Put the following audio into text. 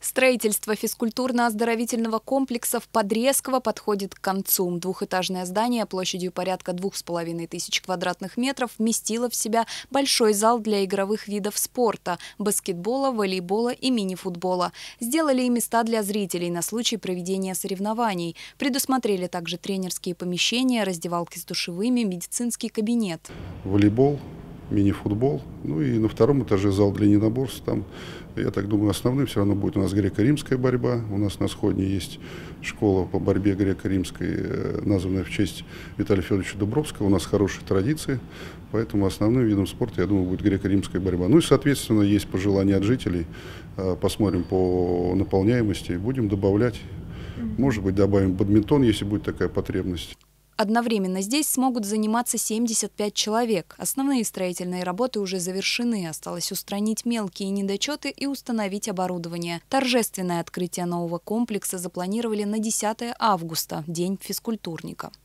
Строительство физкультурно-оздоровительного комплекса в Подрезково подходит к концу. Двухэтажное здание площадью порядка 2500 квадратных метров вместило в себя большой зал для игровых видов спорта – баскетбола, волейбола и мини-футбола. Сделали и места для зрителей на случай проведения соревнований. Предусмотрели также тренерские помещения, раздевалки с душевыми, медицинский кабинет. Волейбол, мини-футбол, ну и на втором этаже зал для единоборств. Там, я так думаю, основным все равно будет у нас греко-римская борьба. У нас на Сходне есть школа по борьбе греко-римской, названная в честь Виталия Федоровича Дубровского. У нас хорошие традиции, поэтому основным видом спорта, я думаю, будет греко-римская борьба. Ну и, соответственно, есть пожелания от жителей. Посмотрим по наполняемости, будем добавлять. Может быть, добавим бадминтон, если будет такая потребность. Одновременно здесь смогут заниматься 75 человек. Основные строительные работы уже завершены. Осталось устранить мелкие недочеты и установить оборудование. Торжественное открытие нового комплекса запланировали на 10 августа, день физкультурника.